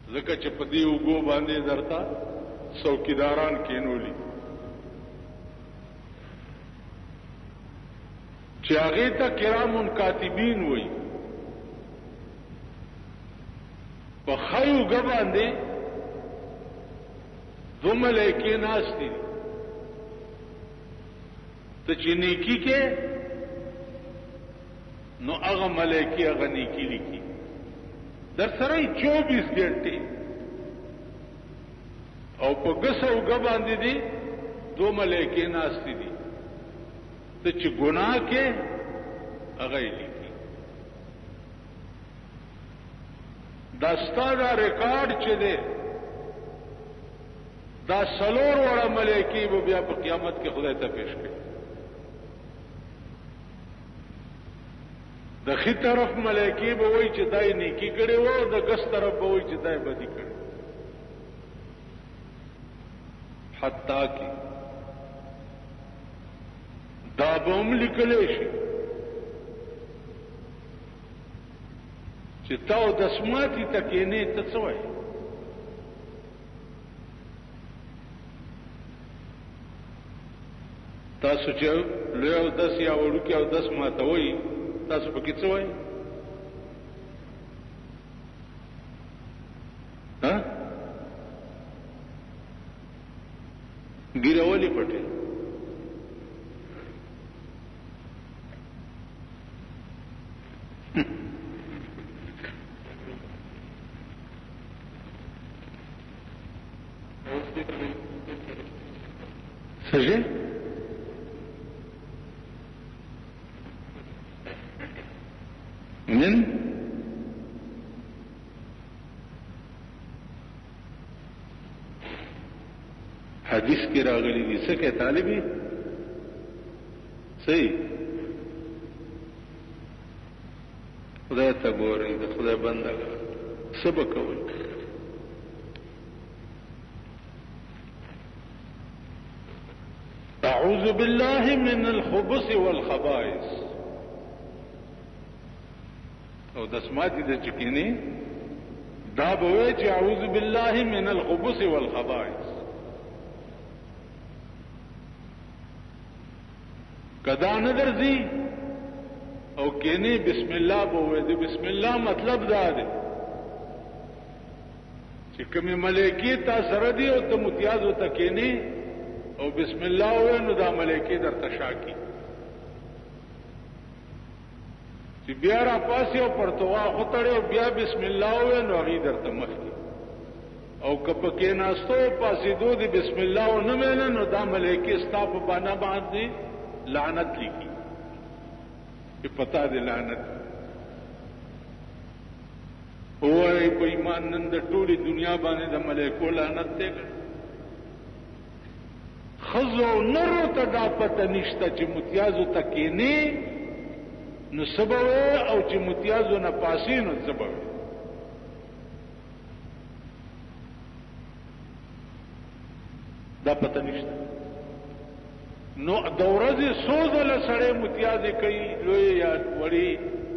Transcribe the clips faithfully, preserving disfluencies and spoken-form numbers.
ځکه چې په دې اوږو باندې درته څوکیداران کېنولي چې هغې ته کرام کاتبین وایي. په ښی اوږه باندې دو ملایکې ناستې دي. ته چې نیکي کې نو هغه ملایکې هغه نیکي لیکي. در سره یې چوبیس ګنټې او په ګسه اوږه باندې دي دو ملایکې ناستې دي. ته چې ګناه کې هغه یې لیکي. دا ستا دا ریکارډ چې دی دا څلور وړه ملایکې به بیا په قیامت کې خدای ته پیش کړي. د ښي طرف ملایکې به وایي چې دا یې نیکي کړې وه او د ګس طرف به وایي چې دا یې بدي کړې. حتی کې دا به هم لیکلی شي چې تا او دسماتي ته کښېنې ته څه وایې؟ تاسو چې لوی اودس یا وړوکی اودس ماته وایي تاسو پکې څه وایي؟ ها؟ ګیره ولې پټې؟ سجه من حدیث کې راغلي دي څه کې طالبي صحیح خدای ته ګورئ د خدای بندګان سبق کوي. اعوذ بالله من الخبث والخبائث او دسماتی د چکینی دا به چې اعوذ بالله من الخبث والخبائث. کدا نه درځي او کینی بسم الله به د بسم الله مطلب دا دی چې کومه ملائکه تا سره دی او ته متیاز او تکینی او بسم الله وې نو دا ملائکه در تشاکی چې بیا را پاسې او پرتوا خطړې او بیا بسم الله وې نو هغه در تمخي او کپ کې ناستو پاسې دو دی بسم الله او نه مینه نو دا ملائکه ستا په باندې باندې لعنت لیکي. په پتا دی لعنت وای په ایمان نن د ټولي دنیا باندې د ملائکو لعنت دی. خزو نرو ته دا پته نشته چې متیازو تکینی نو سبب او چې متیازو نه پاسې نو سبب. دا پته نشته. نو د ورځې څو ځله سړی متیازې کوي لوی یا وړي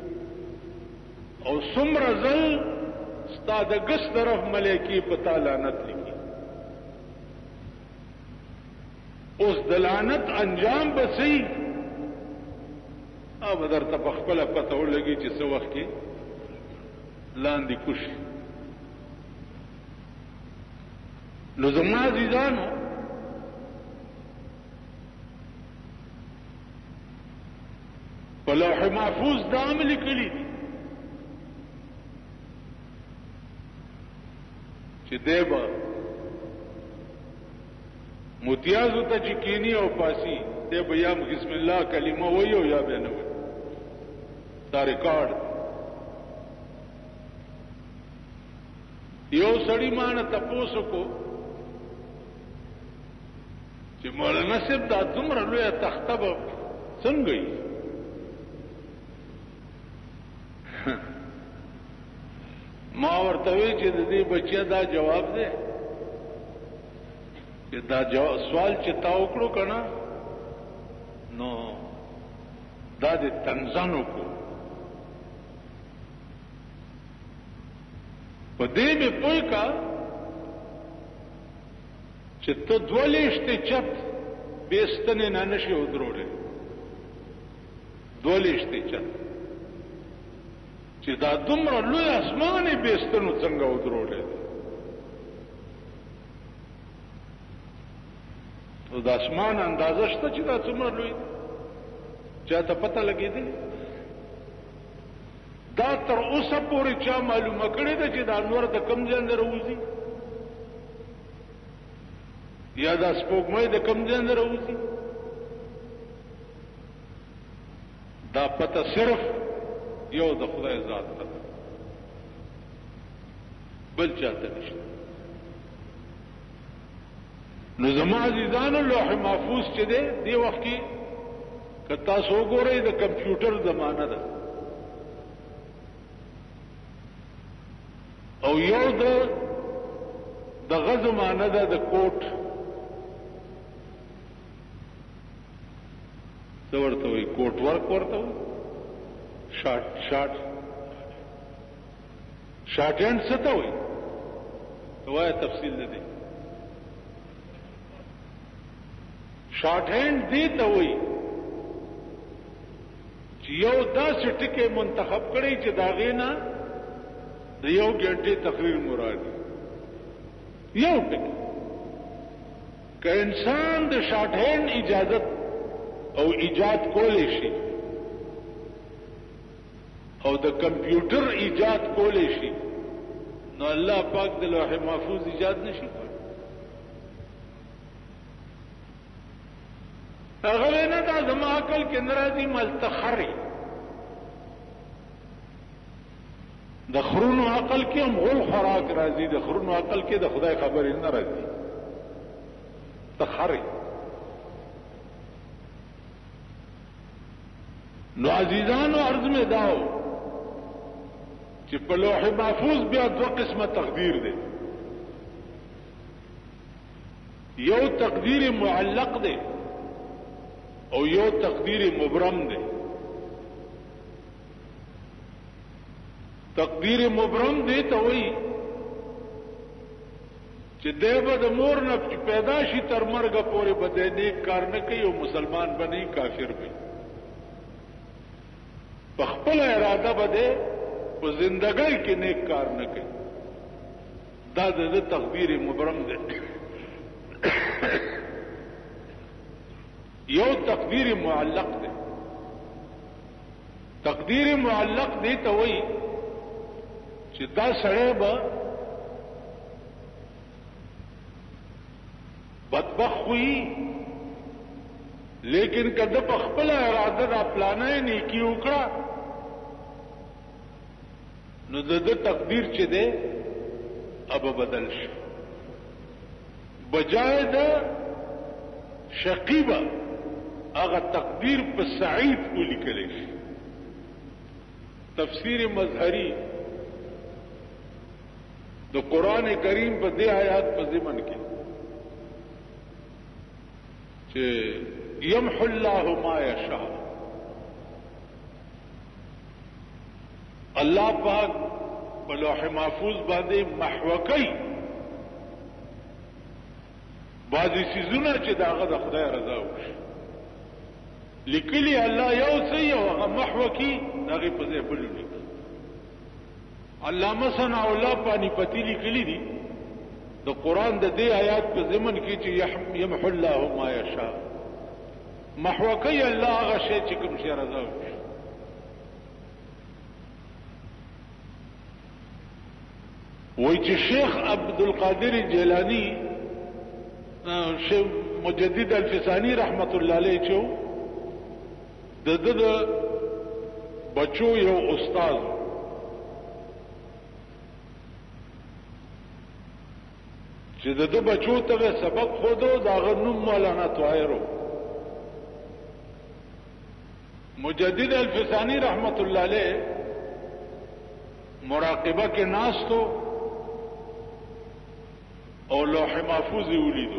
او څومره ځل ستا د ګس طرف ملایکې په تا لعنت لیکي. اوس د لعنت انجام به صحیح او به درته په خپله پته ولګي چې څه وخت کې لاندې کوشي. نو زما عزیزانو په لوح محفوظ دا هم لیکلي دي چې دی به متیازو ته چې کینی او پاسی دی به یا بسم الله کلمه وایي او یا به نه وایي. دا ریکارډ یو سړی مانه تپوس کو چې مولانا صاحب دا دومره لویه تخته به څنګه وي؟ ما ورته وی چې د دې بچیا دا جواب دی چې دا جواب سوال چې تا وکړو کنه نو دا د تنزانو کو په دې مې پوه کا چې ته دوه لیشتې چت بیستنې نه نشي ودرولی دوه لیشتې چت چې دا دومره لوی اسمان یې بیستنو څنګه ودرولی نو د اسمان اندازه شته چې دا څومره لوی چا ته پته لګېدلې دا تر اوسه پورې چا معلومه کړې ده چې دا انور د کوم ځای نه راوځي یا دا سپوږمۍ د کوم ځای نه راوځي دا پته صرف یو د خدای ذات ته بل چاته نشته نو زما عزیزانو لوح محفوظ چې دی دی وخت کې که تاسو وګورئ د کمپیوټر زمانه ده او یو د دغه زمانه ده د کوټ څه ورته وایي کوټ ورک ورته وایي شارټ شارټ شارټ هینډ څه ته وایي وایه تفصیل نه دی شارټ هینډ دې ته وایي چې یو داسې ټکی منتخب کړی چې د هغې نه د یو ګنټې تقریر مراد یو ټکی که انسان د شارټ هینډ اجازت او ایجاد کولی شي او د کمپیوټر ایجاد کولی شي نو الله پاک د لوح محفوظ ایجاد نشي کولی هغه نه دا زما عقل کې ناراضي ملتخري د خرونو عقل کې هم غول خوراک راځي د خرونو عقل کې د خدای خبرې نه راځي تخري نو عزیزانو عرض میں داو چې په لوح محفوظ بیا دو قسمه تقدیر دی یو تقدیر معلق دی او یو تقدیر مبرم دی تقدیر مبرم دی ته وایي چې دی به د مور نه پیدا شي تر مرګه پورې به دی نیک کار نه کوي او مسلمان به نه کافر به په خپل اراده به دی په زندګۍ کې نیک کار نه کوي دا د تقدیر مبرم دی یو تقدیر معلق دی تقدیر معلق دی ته وایي چې دا سړی به بدبخت وي لیکن کله په خپل اراده دا پلانې نیکی وکړه نو د تقدیر چې دی اب بدل شي بجای د شقیبه هغه تقدیر په سعید ولیکل شي تفسیر مظهری د قران کریم په دې آیات په ضمن کې چې یمحو الله ما یشاء الله پاک په لوح محفوظ باندې محو کوي بعضی سيزونه چې داغه د خدای رضا وشي لیکلی الله یو څه یو هغه محو کی دغه په ځای بل لیکي علامه ثنا الله پانی پتی لیکلی دي د قران د دې آیات په ضمن کې چې یمحو الله ما یشاء محو کوي الله هغه شی چې کوم شی رضا وشي وای چې شیخ عبد القادر جیلانی شیخ مجدد الفسانی رحمت الله علیه چو د د بچو یو استاد چې د د بچو ته سبق خودو دا غنوم مولانا طاهرو مجدد الفسانی رحمت الله علیه مراقبه کې ناس تو او لوح محفوظ ولیدو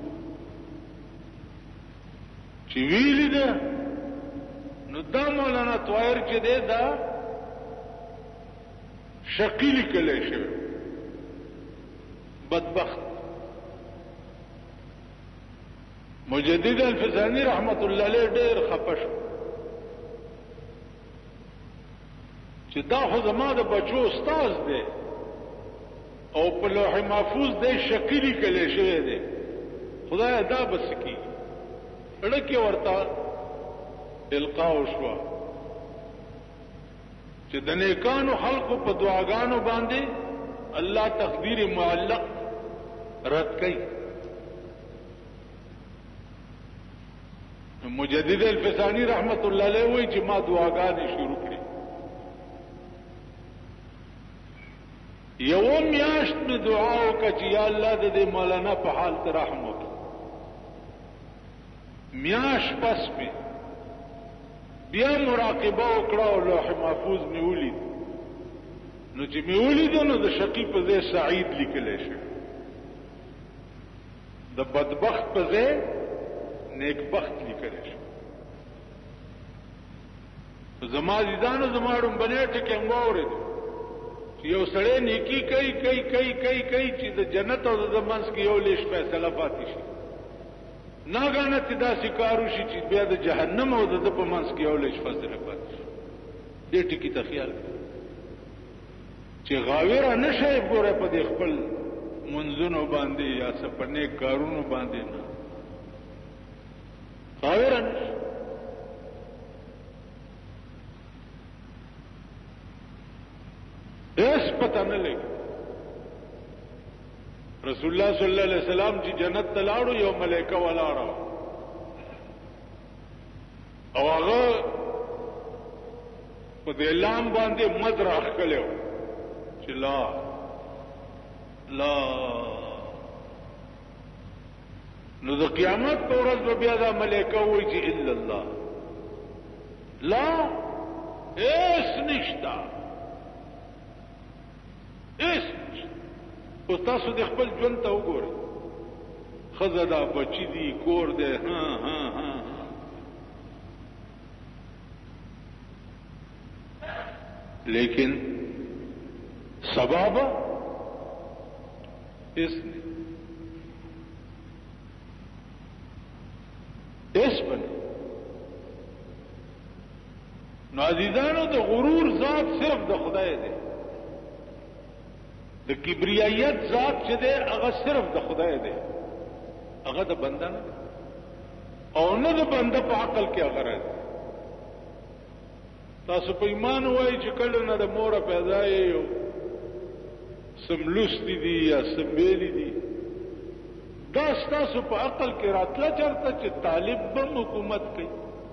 چې ویلی ده نو دا مولانا طاهر چې ده دا شقی لیکلی شوی بدبخت. مجدد الفزانی رحمت الله علیه ډېر خپه شو چې دا خو زما د بچو استاد دی او په لوح محفوظ دی شکلی کلی شوی دی، خدای دا بس کی لکه ورته القا وشوه چې د نیکانو خلقو په دعاګانو باندې الله تقدیر معلق رد کوي. مجدد الفسانی رحمت الله علیه وایي چې ما دعاګانې شروع کړې، یو میاشت می دعا وکړه چې یا الله د دې مولانا په حال ته رحم وکړي. میاش پس می بیا مراقبه وکړه او لوح محفوظ می ولید، نو چې می ولید نو د شقی په ځای سعید لیکلی شو، د بدبخت په ځای نیکبخت لیکلی شو. زما عزیزانو زما ړومبنی ټکی م واورېدو چې یو سړی نیکي کوي کوي کوي کوي کوي چې د جنت او د منځ کې یو لیش فیصله پاتې شي، ناګانه چې داسې کار وشي چې بیا د جهنم او د ده په منځ کې یو لیش فیصله پاتې شي. دې ټکي ته خیال کړئ چې غاویره نه شئ ګوره په دې خپل منځونو باندې یا څه په نیک کارونو باندې نه غاویره نه شئ. اس پتہ نه لګي رسول الله صلی الله علیه وسلم چې جنت ته لاړو یو ملائکه ولاړه او هغه په دې لام باندې مد راخلو چې لا لا نو د قیامت په ورځ به بیا دا ملائکه وایي چې الا الله لا اس نشتا اس او تاسو د خپل ژوند ته وګورئ، ښځه ده، بچي دي، کور دی، ها ها ها لیکن سبب اس نے اس بنے. نو عزیزانو د غرور ذات صرف د خدای دی، د کبریایت ذات چې دی هغه صرف د خدای دی، هغه د بنده نه او نه د بنده په عقل کې هغه راځي. تاسو په ایمان وایي چې کله نه د موره پیدا یې سم لوستی دي یا سم بیلی دي، دا ستاسو په عقل کې راتله چرته چې طالب بم حکومت کوي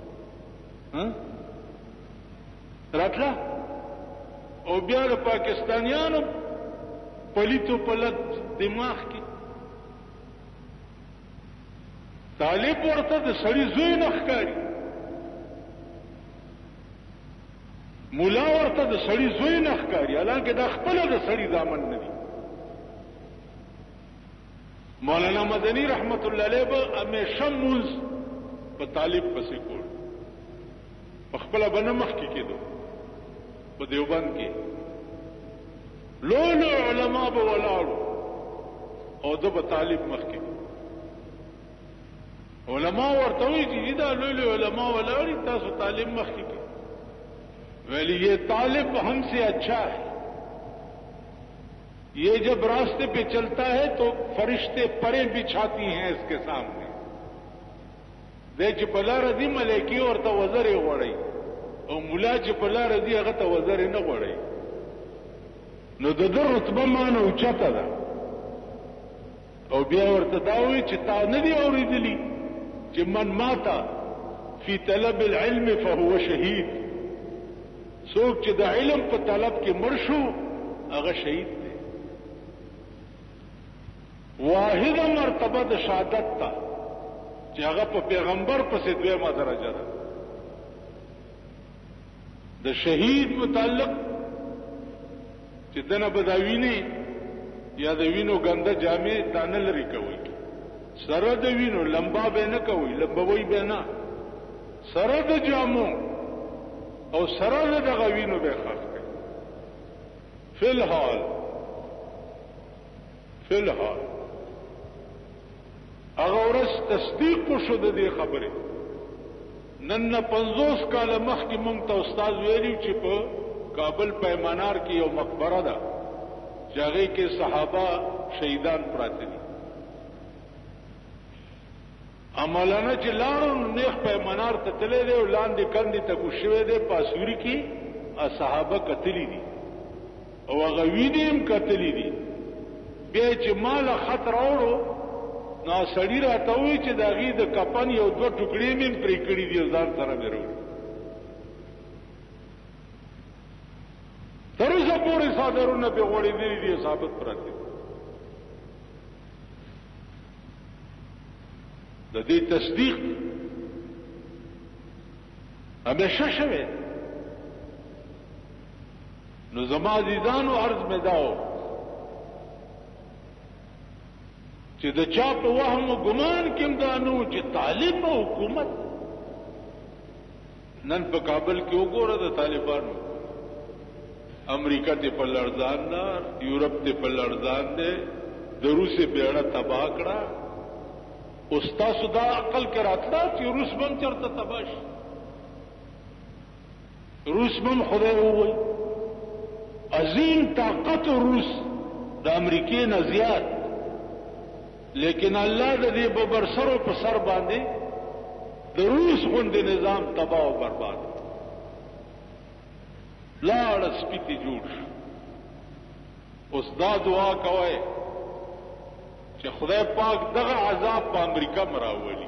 راتله او بیا د پاکستانیانو پلیتو پلت دماغ کی طالب ورته د سړي زوی نه ښکاري، مولا ورته د سړي زوی نه ښکاري، حالانکه دا خپله د سړي دامن نه دي. مولانا مدنی رحمت الله علیه به همیشه مونځ په طالب پسې کول، په خپله به نه مخکې کېدو. په دیوبند کې لولو علماء به ولاړو او ده به طالب مخکې. علماء ورته وایي چې دا لولو علماء ولاړي تاسو طالب مخکې کې، ویلی یہ طالب ہم سے اچھا ہے، یہ جب راستے پہ چلتا ہے تو فرشتے پریں بچھاتی ہیں اس کے سامنے. دے چې بلا رضی ملائکی ورته وزرې غوړی او مولا چې بلا رضی هغه ته وزرې نه غوړی، نو د ده رتبه مانه اوچته ده. او بیا ورته دا وایي چې تا نه دي اورېدلي چې من ماته فی طلب العلم فهو شهید، څوک چې د علم په طلب کې مړ شو هغه شهید دی. واحده مرتبه د شهادت ته چې هغه په پیغمبر پسې دویمه درجه ده. د شهید متعلق چې دنه به دا ویني یا د وینو ګنده جامې دا نه لرې کوئ، سره د وینو لمبا به نه کوئ، لمبوي به نه، سره د جامو او سره د غوینو به خاص کوي. فی الحال فی الحال هغه ورځ تصدیق وشو د دې خبرې. نن نه پنځوس کاله مخکې موږ ته استاد ویلي چې په کابل پیمانار کې یو مقبره ده چې هغې کې صحابه شهیدان پراته دي. عملانه چې لاړو نیخ پیمانار ته تللی دی او لاندې کندې ته کوز شوی دی، په اسوري کې صحابه کتلي دي او هغه وینې هم کتلي دي. بیا چې ما له خط راوړو نو سړي راته ووایي چې د هغې د کفن یو دوه ټوکړې مې هم پرې کړي دي او ځان سره مې راوړي. تر اوسه پورې څادرونه پرې غوړېدلي دي، ثابت پراته دي. د دې تصدیق همیشه شوی. نو زما عزیزانو عرض مې دا و چې د چا په وهم و ګمان کې هم دا نه و چې طالب او حکومت. نن په کابل کې وګوره د طالبانو، امریکا ته په لړزان ده، یورپ ته په لړزان ده، د روسیې بیړه تباه کړه. اوس تاسو دا عقل کې راتله چې روس به هم چېرته تباه شي. روس به هم خدای ووایي عظیم طاقت روس د امریکې نه زیات، لیکن الله د دې ببرسرو په سر باندې د روس غوندې نظام تباه او برباد. لاړه سپیتې جوړ شو. اوس دا دعا کوئ چې خدای پاک دغه عذاب په امریکا مراولي،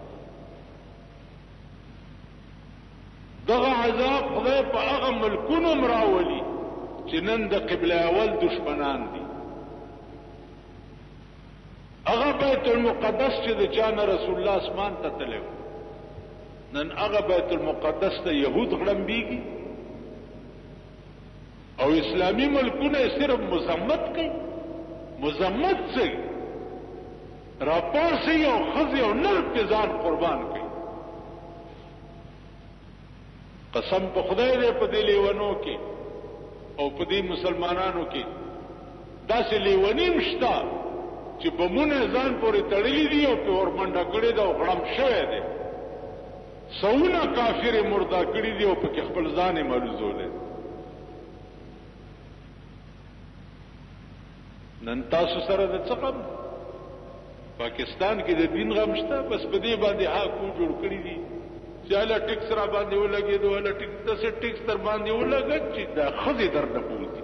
دغه عذاب خدای په هغه ملکونو مراولي چې نن د قبله اول دشمنان دي. هغه بیت المقدس چې د چا نه رسول الله اسمان ته تللی و، نن هغه بیت المقدس ته یهود غړمبېږي او اسلامي ملکونه صرف مذمت کوي. مذمت څه راپاسي او ښځې او نر پې ځان قربان کوي. قسم په خدای دی په دې لیونو کې او په دې مسلمانانو کې داسې لیوني هم شته چې بمونه ځان پورې تړلي دي او پې ورمنډه کړې ده او غړم شوی دی. سوونه کافر یې مرده کړي دي او پکې خپل ځان یې ملوزولی. نن تاسو سره د څه غم؟ پاکستان کې د دین غم شته، بس په دې باندې حاکو جوړ کړي دي چې هله ټیکس را باندې ولګېدو، هله ټیکس داسې ټیکس در باندې ولګېد چې دا ښځې در نه بوځي.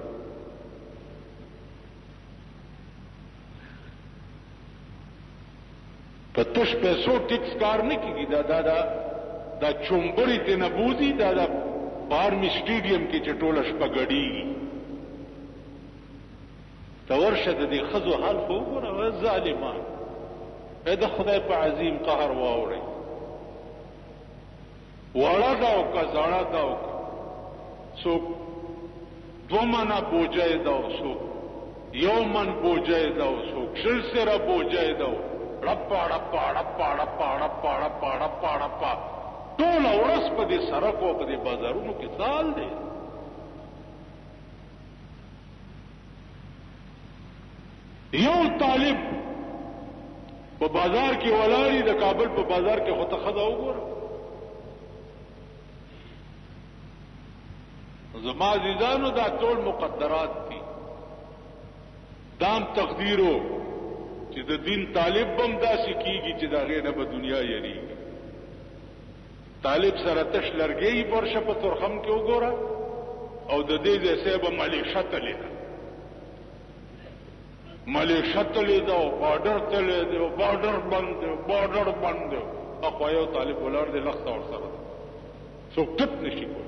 په تش پیسو ټیکس کار نه کېږي. دا دا دا دا چومبرې ترې نه بوځي، دا دا په آرمي سټېډیم کې چې ټوله شپه ګډېږي. ته ورشه د دې ښځو حال خو وګوره، ظالمان ای د خدای په عظیم قهر واوړئ. وړه ده او که زړه ده او که څوک دوه منه بوجی ده او څوک یو من بوجی ده او څوک شل سره بوجی ده، ړپا ړپا ړپا ړپا ړپا ړپا ړپا ړپا ټوله ورځ په دې سړکو او په دې بازارونو کې سال دی. یو طالب په بازار کې ولاړی، د کابل په بازار کې خو ته ښځه وګوره. زما عزیزانو دا ټول مقدرات دي. دام تقدیرو چې د دین طالب بم داسې کیږي چې د هغې نه به دنیا یریږي. طالب سره تش لرګی برشه په ترخم کې وګوره او د دې ځای صاحب به ملیشه تلې ده، ملیشه تلې ده او بارډر تلې دی او بارډر بند دی، بارډر بند دی. اخوا یو طالب ولاړ دی لخته ورسره ده، څوک ټپ نشي کولی.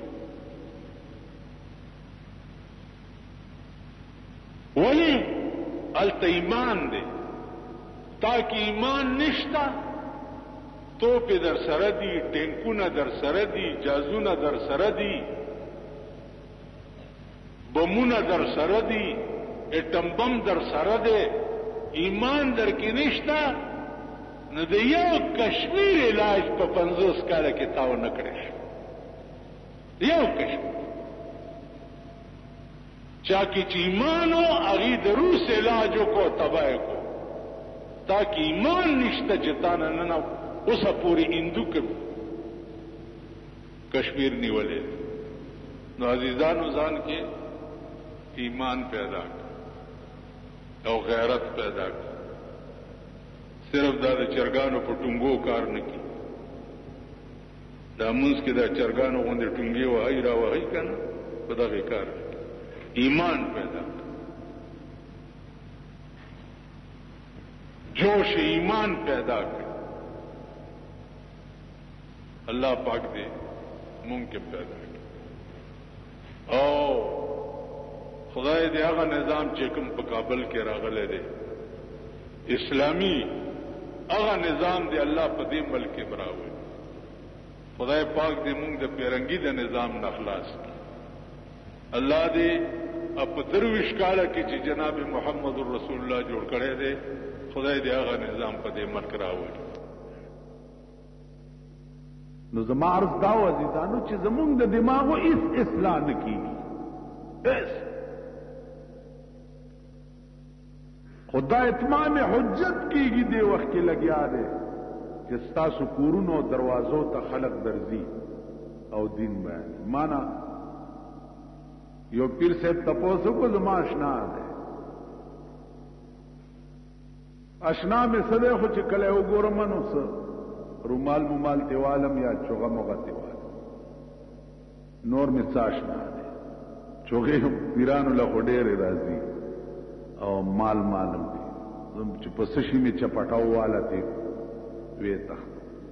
ولې؟ هلته ایمان دی. تا کې ایمان نشته، توپې در سره دي، ټینکونه در سره دي، جازونه در سره دي، بمونه در سره دي، اټم بم در سره دی، ایمان در کې نشته، نو د یو کشمیر علاج په پنځوس کاله کې تا ونه کړی شي. یو کشمیر چا کی چې ایمان او هغه د روس علاج کو تباہ کو تاکي ایمان نشته چې تا نه نه اوسه پوری هندو کې کشمیر نیولې نو عزیزانو ځان کې ایمان پیدا کړ او غیرت پیدا کړ صرف دا د چرګانو په ټونګو کار نه کی دا منځ کې دا چرګانو غوندې ټونګي وای را وای کنه په دغه کار ایمان پیدا کړ جوش ایمان پیدا کړ الله پاک دې ممکن پیدا کړ او خدای دې هغه نظام چې کوم په کابل کې راغلی دی اسلامی هغه نظام دی الله په دې ملک کې براوي خدای پاک دې موږ د پیرنګي د نظام نه خلاص کړي الله دې په درویش کاله کې چې جناب محمد رسول الله جوړ کړی دی خدای دې هغه نظام په دې ملک راوړي نو زما عرض دا عزیزانو چې زمونږ د دماغو هیڅ اصلاح نه کیږي اس خدا اتمام حجت کیږي دی وخت کې لګیا دی چې ستاسو کورونو دروازو ته خلق درځي او دین بیان معنا یو پیر صاحب تاسو کو زما آشنا ده آشنا مې سده خو چې کله وګورم نو څه رومال مومال دیوالم یا چوغه موغه دیوال نور مې څه آشنا ده چوغه پیرانو له ډېر راځي او مال مالم دي چې په سشي می چپټاو والا دي وې تخت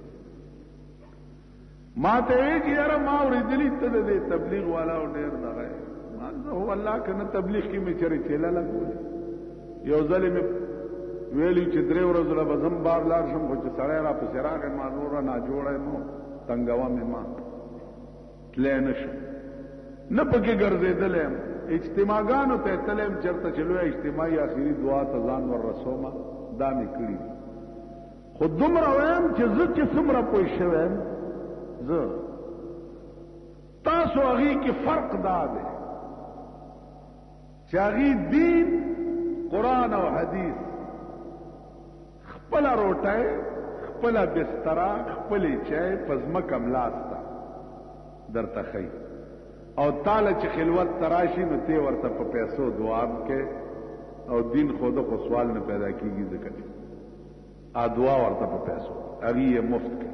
ما ته یې یاره ما ورېدلی ته د تبلیغ والا ډېر دغه ما هو الله کنه تبلیغ کې می چرې چیلا لګول یو ځل می ویلی چې درې ورځې له بزم بار لار شم خو چې سړی را پسې راغی ما نور نه جوړه نو تنګوا مې ما تلې نشم نه پکې ګرځېدلم اجتماعګانو ته تلم چرته چلو اجتماعي اخیری دعا ته ځان ور رسومه دا مې کړی خو دومره وایم چې زه چې څومره پوه شوم زه تاسو هغې کې فرق دا دی چې هغې دین قرآن او حدیث خپله روټۍ خپله بستره خپلې چای په ځمکه ملاسته درته ښیي او تاله چې خلوت تراشي نو تی ورته په پیسو دعا کې او دین خود خو سوال نه پیدا کیږي ځکه چې ا دعا ورته په پیسو هغه یې مفت کې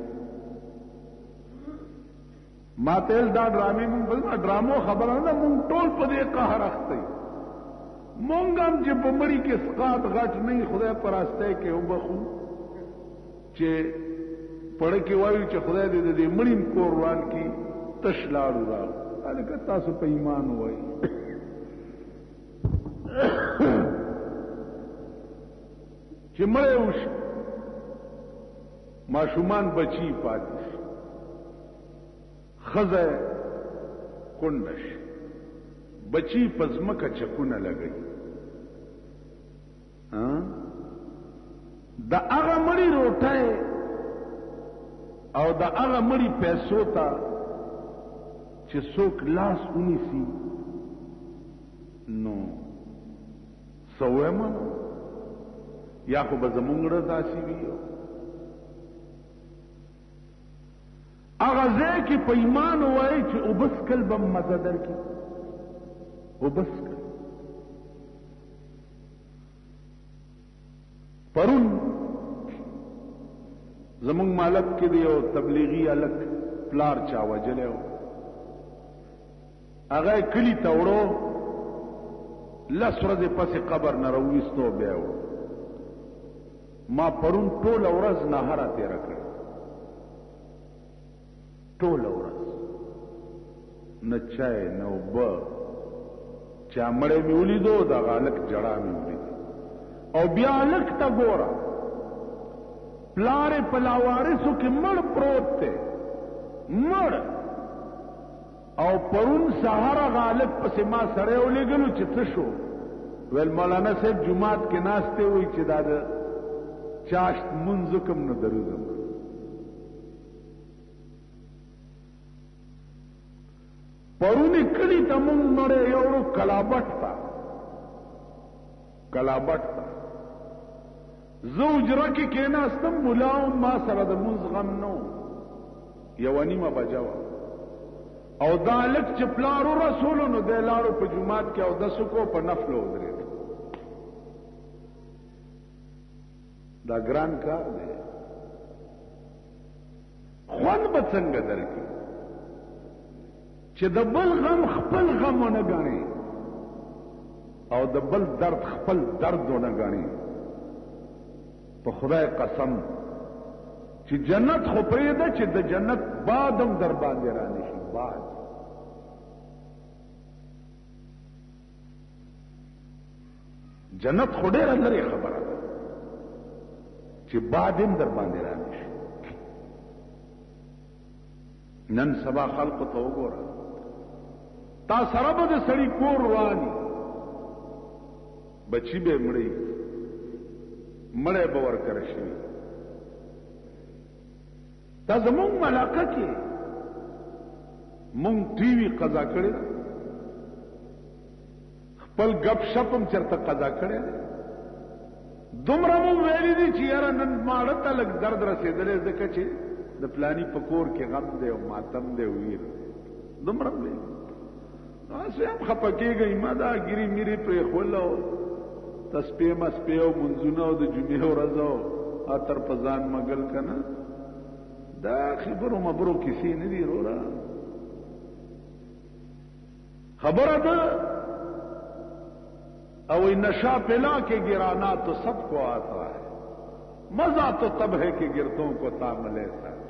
ما تل دا ډرامې مونږ بل ډرامو خبره نه مونږ ټول په دې قهر اخته مونږ هم چې په مړی کې سقاط غټ نه خدای پر راسته کې وبخو چې پړه کې وایو چې خدای دې دې مړیم کور روان کی تش لاړو راو الکه تاسو په ایمان وای چې مړ وش ماشومان بچی پاتې خزه کندش بچی پزمکه چکونه لګي ها دا هغه مړی روټه او دا هغه مړی پیسو ته چې څوک لاس ونیسي نو سوما یا خو به زمونږ داسې وي هغه ځای کې په ایمان وایي چې اوبسکل به مزه درکړي اوبسکل پرون زمونږ مالک کې دی یو تبلیغي الک پلار چا وجلی و هغه کلی ته وړو لس ورځې پسې قبر نه راویستو بیا و ما پرون ټوله ورځ نهاره تېره کړه ټوله ورځ نه چای نه اوبه چا مړی مې ولیدو دغه هلک جړا مې ولیدې او بیا هلک ته ګوره پلار یې په لاوارثو کې مړ پروت دی مړ او پرون سهار غالب پس ما سره ولګلو چې څه شو ول مولانا صاحب جمعات کې ناشته وي چې دا د چاشت منځ کوم نه درځم پرونی کلی تا مونگ مره یورو کلابٹ تا کلابٹ تا زوجرہ کی کیناستم ملاؤں ما سرد منزغم نو یوانی ما بجاوا او دالک چپلارو رسولو نو دیلارو پا جماعت کیا او دسو کو پا نفلو ادرے دا گران کار دے خوان بڅنګ درکی چې د بل غم خپل غم ونه غاڼي او د بل درد خپل درد ونه غاڼي په خدای قسم چې جنت خو پرېده چې د جنت بادم در باندې را نشي باد جنت خو ډېره لري خبره ده چې بادم در باندې را نشي نن سبا خلق ته وګوره تا سره به د سړي کور رواني بچی به مړی مړی به ورکړی شي دا زمونږ ملاقه کې مونږ ټي وي قضا کړی خپل گپ شپ هم چرته قضا کړی دومره مو ویلي دي چې یاره نن ماړه ته لږ درد رسېدلی ځکه چې د پلانی پکور کې غم دی او ماتم دی او ویر دومره ویلي ناسې هم خفه کېږئ ما دا ګیري میري پرېښول او تسپې مسپې او منځونه او د جمعې ورځ او اتر په ځان مګل که نه دا خبرو مبرو کیسې نه دي وروره خبره ده او نشا پلا کے گرانا تو سب کو آتا ہے مزہ تو تب ہے کہ گردوں کو تام لے سکے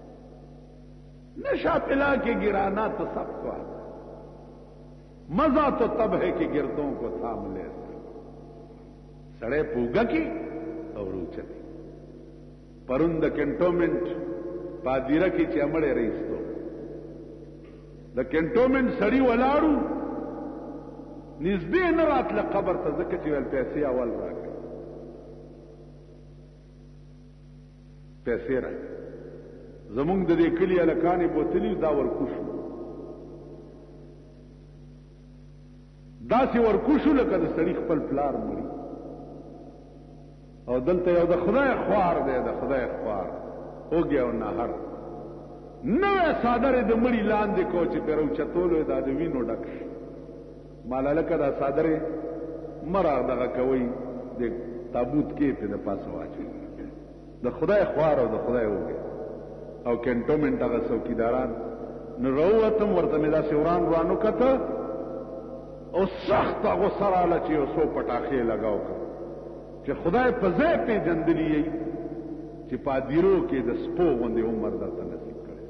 نشا پلا کے گرانا تو سب کو آتا ہے مزہ تو تب ہے کہ گردوں کو تام لے سکے سڑے پوگا کی اور اوچتی پرند کینٹومنٹ پادیرہ کی چمڑے رئیس تو دا کینٹومنٹ سڑی ولاړو نږدې نه راتله قبر ته ځکه چې ویل پیسې اول راکړه پیسې راکړه زمونږ د دې کلي هلکانې بوتلي دا ورکوشو داسې ورکوشو لکه د سړي خپل پلار مړي او دلته یو د خدای خوار دی د خدای خوار اوږې او نهر نوی څادر یې د مړي لاندې کو چې پرې اوچتولو یې دا د وینو ډک شي مالا لکه دا صادره مرا دغه کوي د تابوت کې په د پاسه واچي د خدای خوار او د خدای وګي او کینټومنټ هغه څوکیداران نو وروتم ورته مې دا سوران روانو کته او سخت هغه سره لا چې اوسو پټاخې لگاو کړ چې خدای په ځای پیژندلی یي چې پادیرو کې د سپو غوندې عمر درته نصیب کړي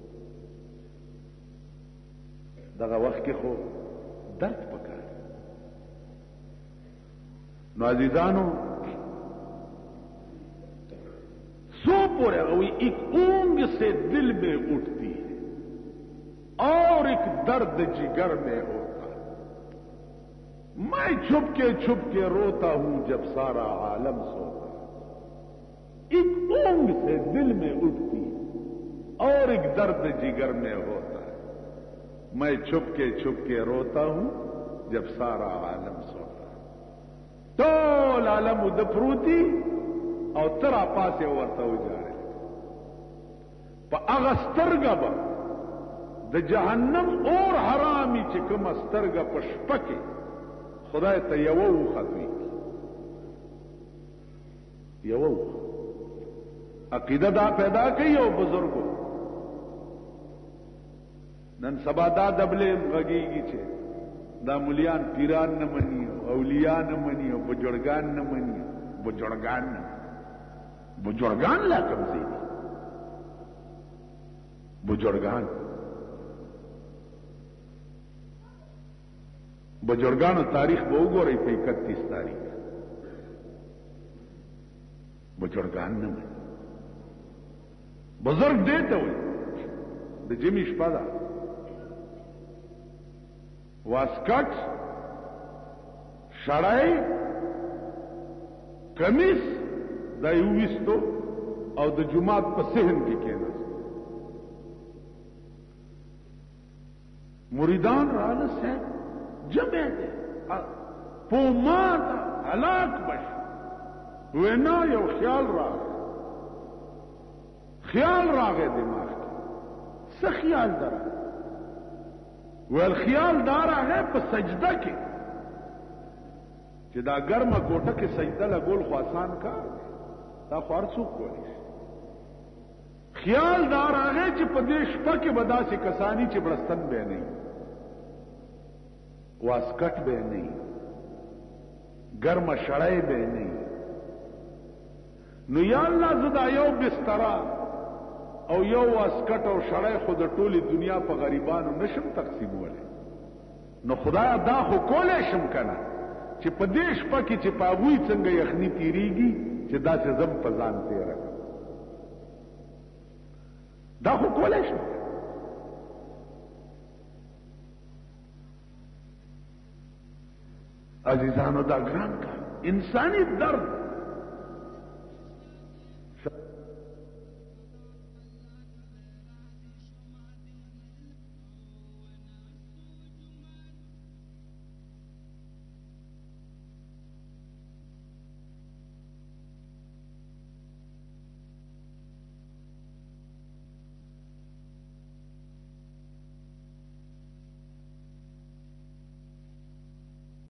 دغه وخت کې خو درد پکار نو عزیزانو سو پورے ہوئی ایک اونگ سے دل میں اٹھتی ہے اور ایک درد جگر میں ہوتا ہے میں چھپ کے چھپ کے روتا ہوں جب سارا عالم سوتا ہے ایک اونگ سے دل میں اٹھتی ہے اور ایک درد جگر میں ہوتا ہے میں چھپ کے چھپ کے روتا ہوں جب سارا عالم سوتا ہے ټول عالم د پروتي او ترا پاسه ورته وځاړي په هغه سترګه به د جهنم اور حرامي چې کوم سترګه په شپه کې خدای ته یو وختوي یو عقیده دا پیدا کوي او بزرګو نن سبا دا دبلې غږیږي چې دا مليان پیران نه مني اولیاء نه مني او بزرګان نه مني بزرګان نه بزرګان لا کوم ځای دي بزرګان بزرګانو تاریخ به وګورئ په اکتیس تاریخ بزرګان نه مني بزرګ دی ته وایي د جمی شپه ده واسکټ شړای کمیس د یو وستو او د جمعات په صحن کې کېناست مریدان راله صاحب جمع دی پوما دا هلاک بش وینا یو خیال راغ خیال راغ دماغ کی څه خیال درا ول خیال دارا ہے په سجده کې چې دا ګرمه کوټه کې سجده لګول خو آسان کار دا خو هر څوک کوي خیال دار هغه چې په دې شپه کې به داسې کسانی چې بړستن به نه واسکټ به نه ګرمه شړای به نه نو یا الله زدا یو بستر او یو واسکټ او شړای خو د ټولي دنیا په غریبانو نشم تقسیموله نو خدای دا خو کولې شم کنه چې په دې شپه کې چې پاوی څنګه یخنی تیریږي چې داسې زم په ځان تیر دا خو کولای شي عزیزانو دا ګران کار انساني درد